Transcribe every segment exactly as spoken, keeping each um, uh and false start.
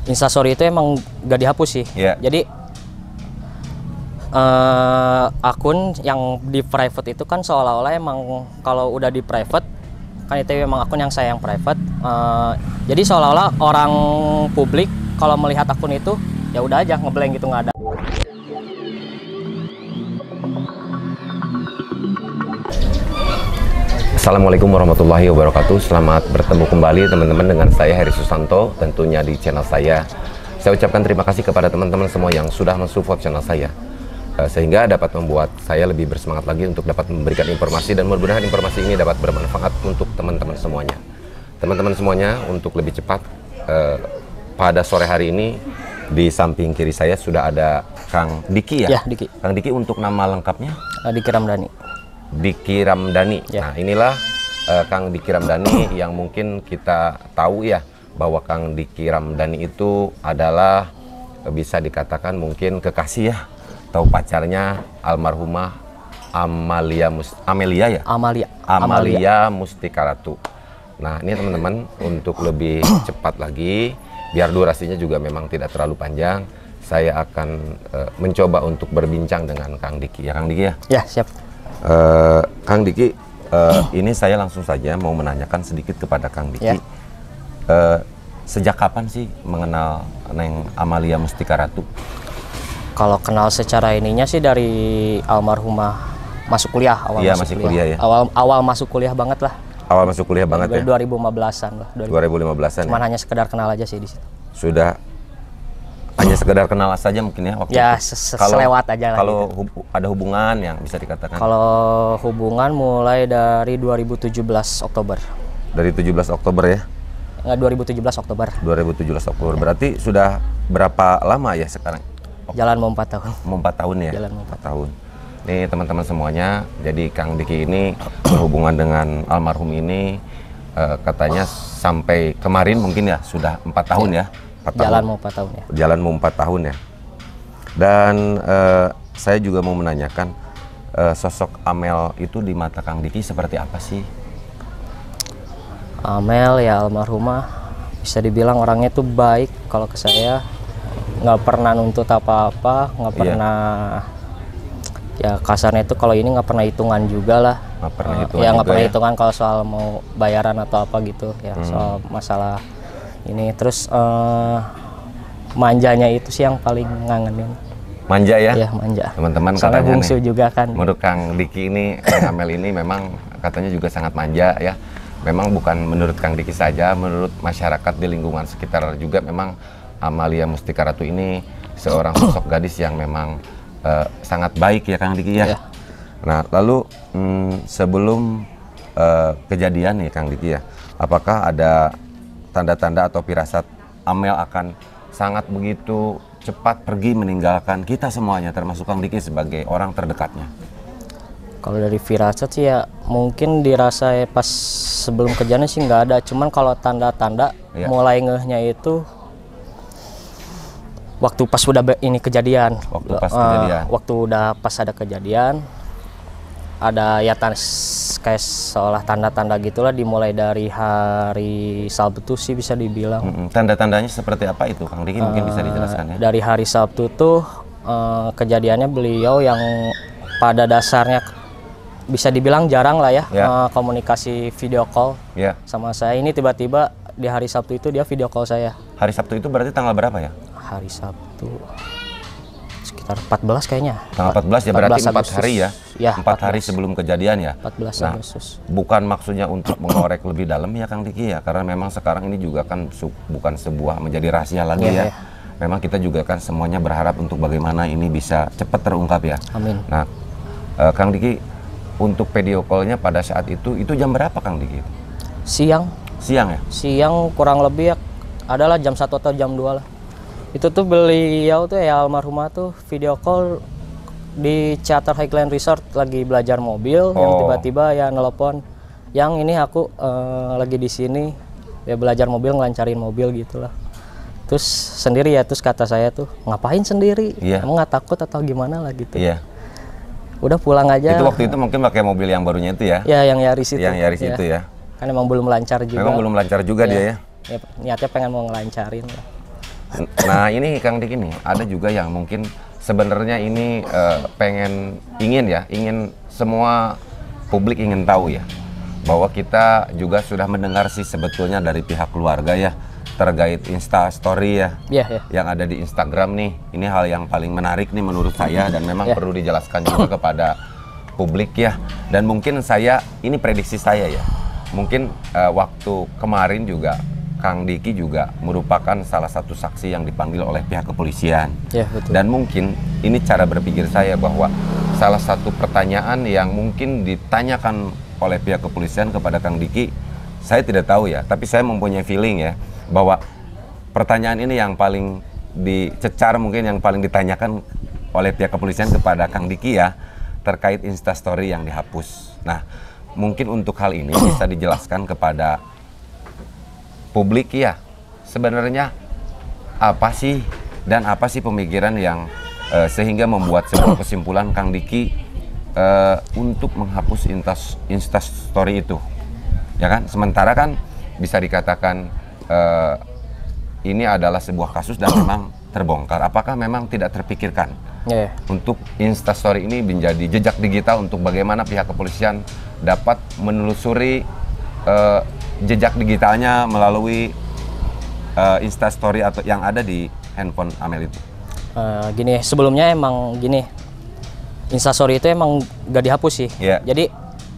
Instastory itu emang gak dihapus sih. Yeah. Jadi uh, akun yang di private itu kan seolah-olah emang kalau udah di private kan itu emang akun yang saya yang private. Uh, jadi seolah-olah orang publik kalau melihat akun itu ya udah aja ngeblank gitu, nggak ada. Assalamualaikum warahmatullahi wabarakatuh. Selamat bertemu kembali teman-teman dengan saya Heri Susanto, tentunya di channel saya. Saya ucapkan terima kasih kepada teman-teman semua yang sudah mensupport channel saya, sehingga dapat membuat saya lebih bersemangat lagi untuk dapat memberikan informasi, dan mudah-mudahan informasi ini dapat bermanfaat untuk teman-teman semuanya. Teman-teman semuanya, untuk lebih cepat, eh, pada sore hari ini di samping kiri saya sudah ada Kang Diki ya? Ya, Diki. Kang Diki, untuk nama lengkapnya? Diki Ramdhani. Diki Ramdhani. Ya. Nah, inilah uh, Kang Diki Ramdhani yang mungkin kita tahu ya, bahwa Kang Diki Ramdhani itu adalah uh, bisa dikatakan mungkin kekasih ya, atau pacarnya almarhumah Amalia Mus Amelia ya? Amalia. Amalia Mustika Ratu. Nah, ini teman-teman, untuk lebih cepat lagi, biar durasinya juga memang tidak terlalu panjang, saya akan uh, mencoba untuk berbincang dengan Kang Diki. Ya, Kang Diki ya? Ya, siap. Uh, Kang Diki, uh, ini saya langsung saja mau menanyakan sedikit kepada Kang Diki. Ya. Uh, sejak kapan sih mengenal Neng Amalia Mustika Ratu? Kalau kenal secara ininya sih dari almarhumah masuk kuliah, awal ya, masuk masih kuliah. kuliah ya. Awal awal masuk kuliah banget lah. Awal masuk kuliah banget ya. dua ribu lima belasan lah. dua ribu lima belasan. Cuman ya? hanya sekedar kenal aja sih di situ. Sudah hanya sekedar kenal saja mungkin ya waktu ya, itu. Selewat aja lah. Kalau gitu. hub ada hubungan yang bisa dikatakan? Kalau hubungan mulai dari dua ribu tujuh belas Oktober. Dari tujuh belas Oktober ya? Nggak, dua ribu tujuh belas Oktober. dua ribu tujuh belas Oktober. Berarti sudah berapa lama ya sekarang? Jalan mau empat tahun. Mau empat tahun ya? Jalan mau empat tahun. Nih teman-teman semuanya, jadi Kang Diki ini berhubungan dengan almarhum ini eh, katanya sampai kemarin mungkin ya sudah empat tahun ya? empat Jalan tahun. mau empat tahun ya. Jalan mau empat tahun ya. Dan eh, saya juga mau menanyakan, eh, sosok Amel itu di mata Kang Diki seperti apa sih? Amel ya almarhumah bisa dibilang orangnya tuh baik. Kalau ke saya nggak pernah nuntut apa-apa, nggak pernah ya kasarnya itu kalau ini nggak pernah hitungan juga lah. Nggak pernah uh, hitungan ya nggak pernah ya? hitungan kalau soal mau bayaran atau apa gitu ya. Hmm. Soal masalah ini terus uh, manjanya itu sih yang paling ngangenin. Manja ya? Iya, manja. Teman-teman katanya bungsu nih, juga kan. Menurut Kang Diki ini, Kang Amel ini memang katanya juga sangat manja ya. Memang bukan menurut Kang Diki saja, menurut masyarakat di lingkungan sekitar juga memang Amalia Mustika Ratu ini seorang sosok gadis yang memang uh, sangat baik ya Kang Diki ya. Ya. Nah, lalu hmm, sebelum uh, kejadian nih Kang Diki ya, apakah ada tanda-tanda atau firasat Amel akan sangat begitu cepat pergi meninggalkan kita semuanya, termasuk Kang Diki sebagai orang terdekatnya? Kalau dari firasat sih ya mungkin dirasa pas sebelum kejadian sih nggak ada, cuman kalau tanda-tanda ya. Mulai ngehnya itu waktu pas udah ini kejadian. Waktu pas uh, kejadian. Waktu udah pas ada kejadian, ada ya tan kayak seolah tanda-tanda gitulah, dimulai dari hari Sabtu sih bisa dibilang. Mm-hmm. Tanda-tandanya seperti apa itu Kang Diki? Mungkin uh, bisa dijelaskan ya. Dari hari Sabtu tuh uh, kejadiannya beliau yang pada dasarnya bisa dibilang jarang lah ya, yeah. uh, komunikasi video call yeah. sama saya. Ini tiba-tiba di hari Sabtu itu dia video call saya. Hari Sabtu itu berarti tanggal berapa ya? Hari Sabtu sekitar empat belas kayaknya. Tanggal empat belas ya, berarti empat hari ya? Ya, empat hari sebelum kejadian ya? empat belas nah, Agustus. Bukan maksudnya untuk mengorek lebih dalam ya Kang Diki ya, karena memang sekarang ini juga kan bukan sebuah menjadi rahasia lagi ya, ya. ya. Memang kita juga kan semuanya berharap untuk bagaimana ini bisa cepat terungkap ya. Amin. Nah, uh, Kang Diki, untuk video call-nya pada saat itu, itu jam berapa Kang Diki? Siang. Siang ya? Siang kurang lebih ya, adalah jam satu atau jam dua lah. Itu tuh beliau tuh ya almarhumah tuh video call di Charter Highland Resort lagi belajar mobil, oh. yang tiba-tiba ya nelpon, yang ini aku uh, lagi di sini ya belajar mobil, ngelancarin mobil gitulah. Terus sendiri ya, terus kata saya tuh ngapain sendiri? Yeah. Emang nggak takut atau gimana lah gitu? Iya. Yeah. Udah pulang aja. Itu waktu itu mungkin pakai mobil yang barunya itu ya? Ya, yang Yaris itu. Yang Yaris ya. itu ya. Kan emang belum lancar juga. Memang belum lancar juga ya. dia ya? Ya, niatnya pengen mau ngelancarin lah. Nah ini Kang Dik ini ada juga yang mungkin sebenarnya ini uh, pengen ingin ya, ingin semua publik ingin tahu ya, bahwa kita juga sudah mendengar sih sebetulnya dari pihak keluarga ya terkait Insta Story ya, yeah, yeah. yang ada di Instagram nih. Ini hal yang paling menarik nih menurut saya dan memang yeah. perlu dijelaskan juga kepada publik ya. Dan mungkin saya ini prediksi saya ya, mungkin uh, waktu kemarin juga Kang Diki juga merupakan salah satu saksi yang dipanggil oleh pihak kepolisian. Ya, betul. Dan mungkin ini cara berpikir saya bahwa salah satu pertanyaan yang mungkin ditanyakan oleh pihak kepolisian kepada Kang Diki, saya tidak tahu ya, tapi saya mempunyai feeling ya, bahwa pertanyaan ini yang paling dicecar, mungkin yang paling ditanyakan oleh pihak kepolisian kepada Kang Diki ya, terkait Instastory yang dihapus. Nah, mungkin untuk hal ini bisa dijelaskan kepada publik ya, sebenarnya apa sih dan apa sih pemikiran yang uh, sehingga membuat sebuah kesimpulan Kang Diki uh, untuk menghapus Instastory itu, ya kan? Sementara kan bisa dikatakan uh, ini adalah sebuah kasus dan memang terbongkar. Apakah memang tidak terpikirkan yeah. untuk Instastory ini menjadi jejak digital untuk bagaimana pihak kepolisian dapat menelusuri uh, jejak digitalnya melalui uh, Instastory atau yang ada di handphone Amel itu? Uh, gini, sebelumnya emang gini, Instastory itu emang gak dihapus sih. Yeah. Jadi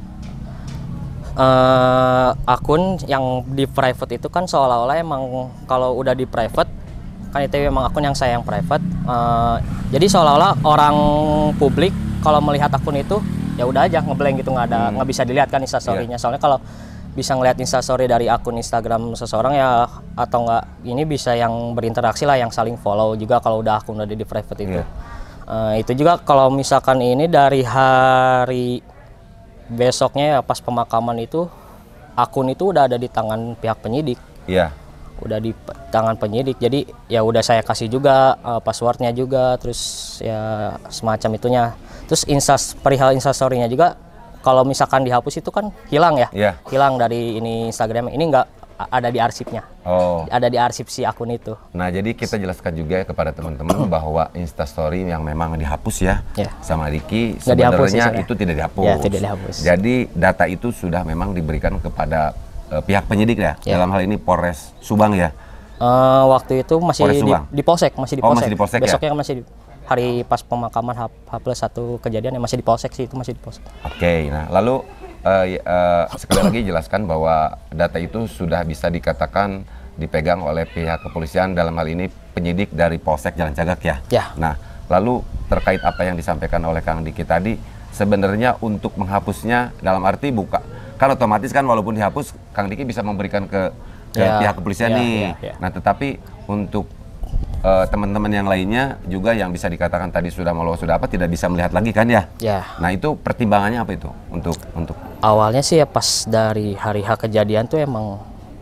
uh, akun yang di private itu kan seolah-olah emang kalau udah di private kan itu memang akun yang saya yang private. Uh, jadi seolah-olah orang publik kalau melihat akun itu ya udah aja ngeblank gitu, nggak ada nggak hmm. bisa dilihat kan Instastory-nya. Yeah. Soalnya kalau bisa ngeliat Instastory dari akun Instagram seseorang ya, atau enggak ini bisa yang berinteraksi lah, yang saling follow juga kalau udah akun udah di private itu. Yeah. Uh, itu juga kalau misalkan ini dari hari besoknya ya pas pemakaman itu akun itu udah ada di tangan pihak penyidik. Iya. Yeah. Udah di tangan penyidik, jadi ya udah saya kasih juga uh, passwordnya juga, terus ya semacam itunya. Terus instas perihal Instastory-nya juga kalau misalkan dihapus itu kan hilang ya, yeah. hilang dari ini Instagram. Ini nggak ada di arsipnya, oh. ada di arsip si akun itu. Nah jadi kita jelaskan juga ya kepada teman-teman bahwa Instastory yang memang dihapus ya, yeah. sama Diki sebenarnya itu tidak dihapus. Ya, tidak dihapus. Jadi data itu sudah memang diberikan kepada uh, pihak penyidik ya, yeah. dalam hal ini Polres Subang ya. Uh, waktu itu masih di, di Polsek, masih di Polsek. Oh, masih di Polsek. Besoknya ya? masih di, hari pas pemakaman H, H plus satu kejadian ya masih di Polsek sih, itu masih di Polsek. Oke, okay, nah lalu uh, uh, sekali lagi jelaskan bahwa data itu sudah bisa dikatakan dipegang oleh pihak kepolisian, dalam hal ini penyidik dari Polsek Jalan Cagak ya. Ya. Nah, lalu terkait apa yang disampaikan oleh Kang Diki tadi, sebenarnya untuk menghapusnya dalam arti buka, kan otomatis kan walaupun dihapus Kang Diki bisa memberikan ke, ke ya, pihak kepolisian ya, nih. Ya, ya. Nah, tetapi untuk Uh, teman-teman yang lainnya juga yang bisa dikatakan tadi sudah malu sudah apa tidak bisa melihat lagi kan ya? Ya. Nah itu pertimbangannya apa itu untuk untuk? Awalnya sih ya pas dari hari H kejadian tuh emang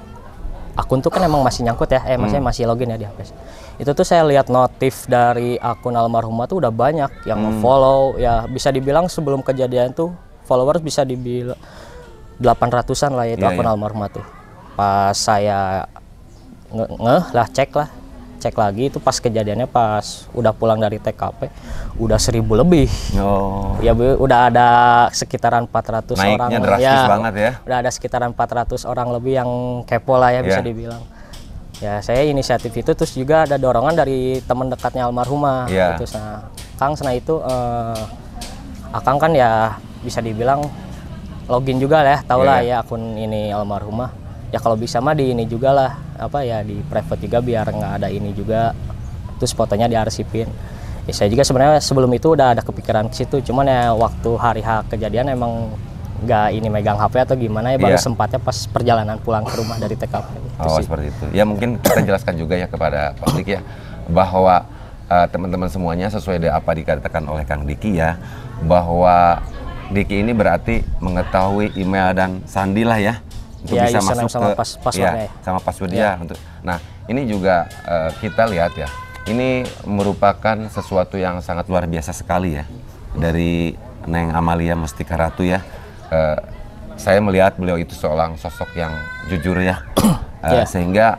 akun tuh kan emang masih nyangkut ya, eh hmm. maksudnya masih login ya di H P. Itu tuh saya lihat notif dari akun almarhumah tuh udah banyak yang hmm. follow ya, bisa dibilang sebelum kejadian tuh followers bisa dibilang delapan ratusan lah ya itu yeah, akun yeah. almarhumah tuh. Pas saya nge, nge lah cek lah. cek lagi itu pas kejadiannya pas udah pulang dari T K P udah seribu lebih. Oh. Ya Bu, udah ada sekitaran empat ratus Naiknya orang. Drastis ya, banget ya. Udah ada sekitaran empat ratus orang lebih yang kepo lah ya, yeah. bisa dibilang. Ya saya inisiatif itu, terus juga ada dorongan dari teman dekatnya almarhumah. Yeah. Itu nah, Kang Sena itu eh, Akang kan ya bisa dibilang login juga lah, tau yeah. lah ya akun ini almarhumah. Ya kalau bisa mah di ini juga lah, apa ya di private juga biar nggak ada ini juga, terus fotonya diarsipin. Ya, saya juga sebenarnya sebelum itu udah ada kepikiran ke situ, cuman ya waktu hari H kejadian emang nggak ini megang H P atau gimana ya, baru yeah. sempatnya pas perjalanan pulang ke rumah dari T K P. Oh sih. Seperti itu. Ya mungkin kita jelaskan juga ya kepada publik ya, bahwa uh, teman-teman semuanya sesuai dengan apa dikatakan oleh Kang Diki ya, bahwa Diki ini berarti mengetahui email dan sandi lah ya, untuk ya, bisa masuk sama ke pas, passwordnya ya, sama password ya. ya untuk. Nah ini juga uh, kita lihat ya, ini merupakan sesuatu yang sangat luar biasa sekali ya dari Neng Amalia Mustika Ratu ya. Uh, saya melihat beliau itu seorang sosok yang jujur ya, uh, yeah. sehingga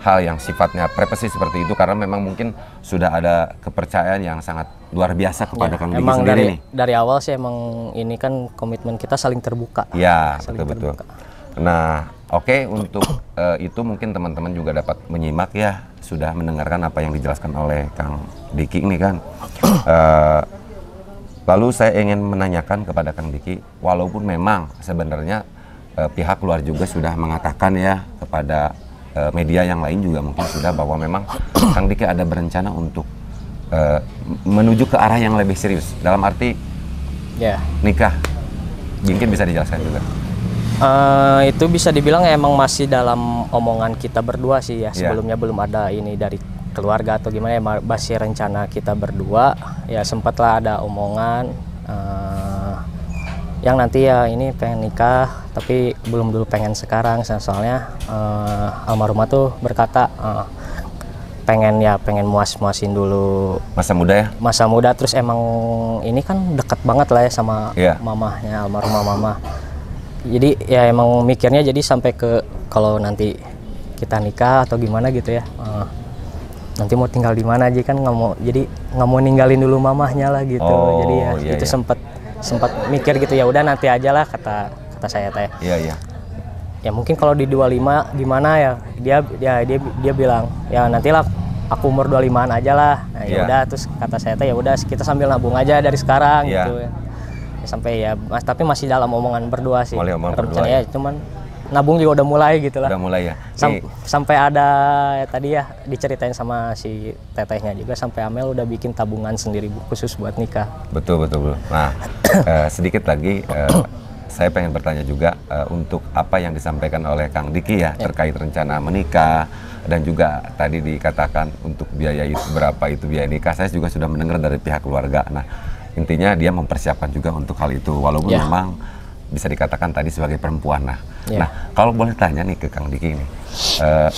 hal yang sifatnya privasi seperti itu, karena memang mungkin sudah ada kepercayaan yang sangat luar biasa kepada ya, Kang Diki sendiri dari, nih. Dari awal sih emang ini kan komitmen kita saling terbuka. Ya, betul-betul. Nah, oke, okay, untuk uh, itu mungkin teman-teman juga dapat menyimak ya, sudah mendengarkan apa yang dijelaskan oleh Kang Diki ini kan. Uh, lalu saya ingin menanyakan kepada Kang Diki, walaupun memang sebenarnya uh, pihak luar juga sudah mengatakan ya kepada uh, media yang lain juga mungkin sudah bahwa memang Kang Diki ada berencana untuk uh, menuju ke arah yang lebih serius, dalam arti yeah. nikah. Mungkin bisa dijelaskan juga. Uh, itu bisa dibilang emang masih dalam omongan kita berdua sih ya. Sebelumnya yeah. belum ada ini dari keluarga atau gimana ya, masih rencana kita berdua. Ya sempatlah ada omongan uh, yang nanti ya ini pengen nikah, tapi belum dulu pengen sekarang. Soalnya uh, almarhumah tuh berkata uh, pengen ya pengen muas-muasin dulu masa muda ya. Masa muda, terus emang ini kan deket banget lah ya sama yeah. mamahnya, almarhumah mama. Jadi ya emang mikirnya jadi sampai ke kalau nanti kita nikah atau gimana gitu ya, uh, nanti mau tinggal di mana aja kan, nggak mau, jadi nggak mau ninggalin dulu mamahnya lah gitu. Oh, jadi ya iya, itu iya. sempat sempat mikir gitu, ya udah nanti aja lah kata kata saya teh. Iya iya. Ya mungkin kalau di dua puluh lima gimana ya, dia ya dia dia bilang ya nantilah aku umur dua puluh limaan aja lah. Nah, ya udah, terus kata saya teh ya udah kita sambil nabung aja dari sekarang yeah. gitu. Sampai ya mas, tapi masih dalam omongan berdua sih. Omongan berdua ya, cuman nabung juga udah mulai gitu lah. Udah mulai ya. Sam, sampai ada ya, tadi ya diceritain sama si tetehnya juga, sampai Amel udah bikin tabungan sendiri khusus buat nikah. Betul betul. betul. Nah uh, sedikit lagi uh, saya pengen bertanya juga uh, untuk apa yang disampaikan oleh Kang Diki ya, ya terkait rencana menikah, dan juga tadi dikatakan untuk biaya itu berapa itu biaya nikah. Saya juga sudah mendengar dari pihak keluarga. Nah intinya dia mempersiapkan juga untuk hal itu, walaupun yeah. memang bisa dikatakan tadi sebagai perempuan. Nah, yeah. nah kalau boleh tanya nih ke Kang Diki ini, uh,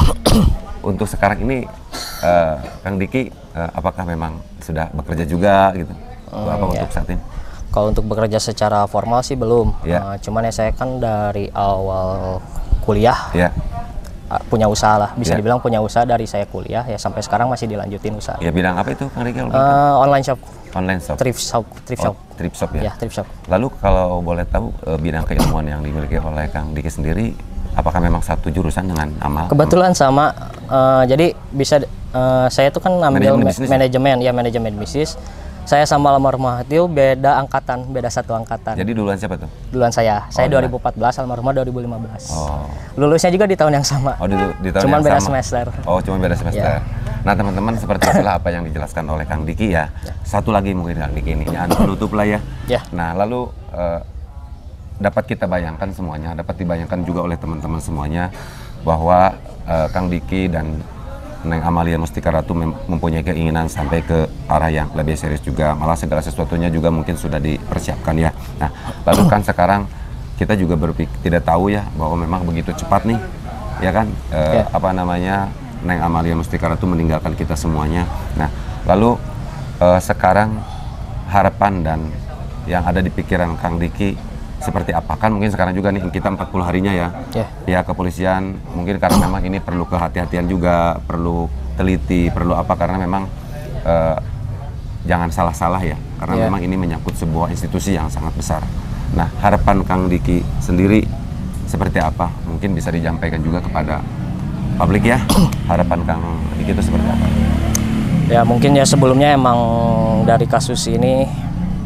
untuk sekarang ini uh, Kang Diki uh, apakah memang sudah bekerja juga gitu? Hmm, apa yeah. untuk saat ini? Kalau untuk bekerja secara formal sih belum, yeah. uh, cuman ya saya kan dari awal kuliah yeah. uh, punya usaha lah, bisa yeah. dibilang punya usaha dari saya kuliah ya sampai sekarang masih dilanjutin usaha. Ya bidang apa itu Kang Diki? Uh, online shop. Online shop. Thrift shop, thrift oh, shop. Thrift shop ya. Ya, thrift shop. Lalu kalau boleh tahu bidang keilmuan yang dimiliki oleh Kang Diki sendiri, apakah memang satu jurusan dengan Amal? Kebetulan sama. Uh, jadi bisa uh, saya tuh kan ambil manajemen, ma manajemen ya, manajemen bisnis. Saya sama almarhumah itu beda angkatan, beda satu angkatan. Jadi duluan siapa tuh? Duluan saya. Saya oh, dua ribu empat belas, almarhumah dua ribu lima belas. Oh. Lulusnya juga di tahun yang sama. Oh, di, di tahun cuman yang beda sama. semester. Oh, cuma beda semester. Ya. Nah, teman-teman, seperti itulah apa yang dijelaskan oleh Kang Diki ya. ya. Satu lagi mungkin Kang Diki ini, ya, penutup lah ya. ya. Nah, lalu uh, dapat kita bayangkan semuanya, dapat dibayangkan juga oleh teman-teman semuanya bahwa uh, Kang Diki dan Neng Amalia Mustika Ratu mem mempunyai keinginan sampai ke arah yang lebih serius juga, malah segala sesuatunya juga mungkin sudah dipersiapkan ya. Nah, lalu kan sekarang kita juga berpikir tidak tahu ya bahwa memang begitu cepat nih, ya kan, e, yeah. apa namanya Neng Amalia Mustika Ratu meninggalkan kita semuanya. Nah, lalu e, sekarang harapan dan yang ada di pikiran Kang Diki seperti apa? Kan mungkin sekarang juga nih kita empat puluh harinya ya, yeah. pihak kepolisian mungkin karena memang ini perlu kehati-hatian juga, perlu teliti, perlu apa, karena memang uh, jangan salah-salah ya, karena yeah. memang ini menyangkut sebuah institusi yang sangat besar. Nah, harapan Kang Diki sendiri seperti apa? Mungkin bisa disampaikan juga kepada publik ya, harapan Kang Diki itu seperti apa? Ya mungkin ya sebelumnya emang dari kasus ini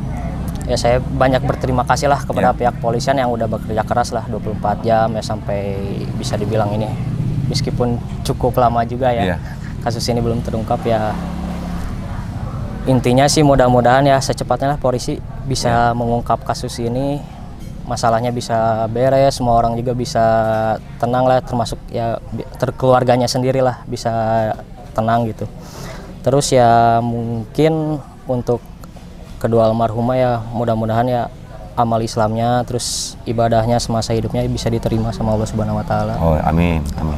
ya saya banyak berterima kasih lah kepada yeah. pihak polisian yang udah bekerja keras lah dua puluh empat jam ya, sampai bisa dibilang ini meskipun cukup lama juga ya yeah. kasus ini belum terungkap ya. Intinya sih mudah-mudahan ya secepatnya lah polisi bisa yeah. mengungkap kasus ini, masalahnya bisa beres, semua orang juga bisa tenang lah, termasuk ya keluarganya sendiri lah bisa tenang gitu. Terus ya mungkin untuk kedua almarhumah ya mudah-mudahan ya amal Islamnya terus ibadahnya semasa hidupnya bisa diterima sama Allah Subhanahu Wa Taala. Oh amin, amin.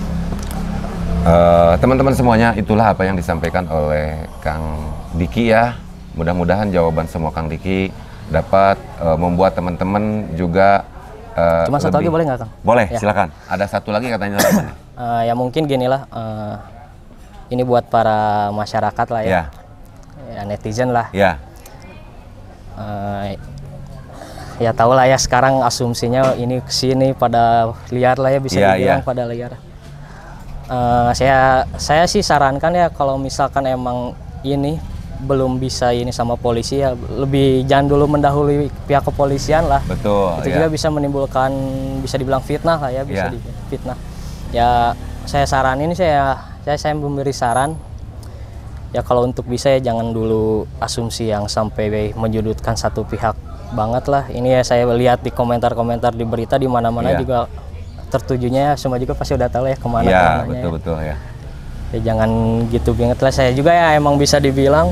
Uh, teman-teman semuanya, itulah apa yang disampaikan oleh Kang Diki ya. Mudah-mudahan jawaban semua Kang Diki dapat uh, membuat teman-teman juga uh, Cuma satu lagi boleh nggak Kang? Boleh, ya. Silakan. Ada satu lagi katanya. uh, ya mungkin gini lah, uh, ini buat para masyarakat lah ya, ya, ya netizen lah. Ya. Uh, ya tahu lah ya sekarang asumsinya ini kesini pada liar lah ya, bisa ya, dibilang ya. pada liar. Uh, saya saya sih sarankan ya kalau misalkan emang ini belum bisa ini sama polisi ya lebih jangan dulu mendahului pihak kepolisian lah. Betul. Itu ya. juga bisa menimbulkan, bisa dibilang fitnah lah ya, bisa ya. di fitnah. Ya saya saranin saya saya saya memberi saran ya kalau untuk bisa ya jangan dulu asumsi yang sampai menyudutkan satu pihak banget lah. Ini ya saya lihat di komentar-komentar di berita di mana-mana ya. Juga tertujunya semua juga pasti udah tahu ya kemana. Iya betul ya. betul ya. Ya jangan gitu banget lah. Saya juga ya emang bisa dibilang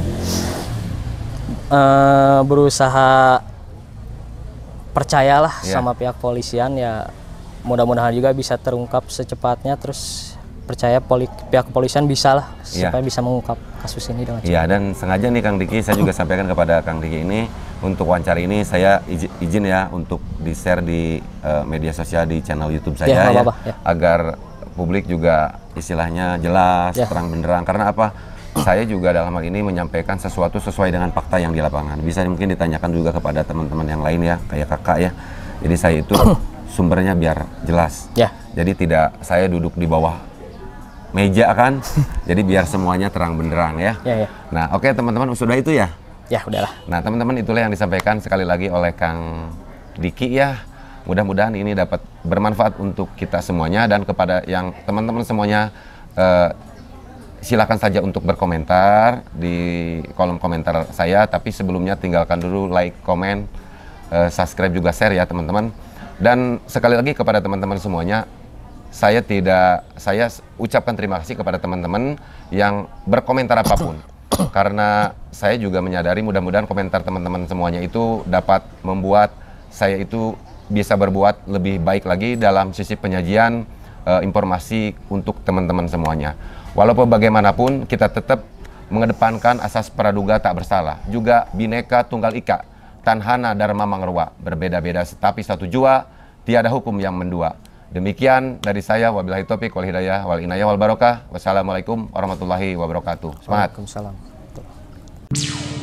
uh, berusaha percayalah yeah. sama pihak polisian ya, mudah-mudahan juga bisa terungkap secepatnya, terus percaya poli, pihak kepolisian bisa lah yeah. supaya bisa mengungkap kasus ini dengan cepat. Iya, dan sengaja nih Kang Diki saya juga sampaikan kepada Kang Diki ini untuk wawancara ini saya izin, izin ya untuk di-share di uh, media sosial di channel YouTube saya yeah, ya, apa -apa, ya agar publik juga istilahnya jelas, yeah. terang benderang. Karena apa? Saya juga dalam hal ini menyampaikan sesuatu sesuai dengan fakta yang di lapangan. Bisa mungkin ditanyakan juga kepada teman-teman yang lain ya, kayak kakak ya. Jadi saya itu sumbernya biar jelas. Yeah. Jadi tidak saya duduk di bawah meja kan. Jadi biar semuanya terang benderang ya. Yeah, yeah. Nah, oke okay, teman-teman, sudah itu ya? Ya, udahlah. Nah, teman-teman, itulah yang disampaikan sekali lagi oleh Kang Diki ya. Mudah-mudahan ini dapat bermanfaat untuk kita semuanya, dan kepada yang teman-teman semuanya eh, silakan saja untuk berkomentar di kolom komentar saya, tapi sebelumnya tinggalkan dulu like, komen, eh, subscribe juga share ya teman-teman. Dan sekali lagi kepada teman-teman semuanya, saya tidak saya ucapkan terima kasih kepada teman-teman yang berkomentar apapun. Karena saya juga menyadari mudah-mudahan komentar teman-teman semuanya itu dapat membuat saya itu bisa berbuat lebih baik lagi dalam sisi penyajian uh, informasi untuk teman-teman semuanya. Walaupun bagaimanapun kita tetap mengedepankan asas praduga tak bersalah, juga Bhinneka Tunggal Ika, Tanhana Dharma Mangruwa, berbeda-beda tetapi satu jua, tiada hukum yang mendua. Demikian dari saya, wabillahi taufiq wal hidayah wal inayah wal barokah. Wassalamualaikum warahmatullahi wabarakatuh. Semangat. Waalaikumsalam.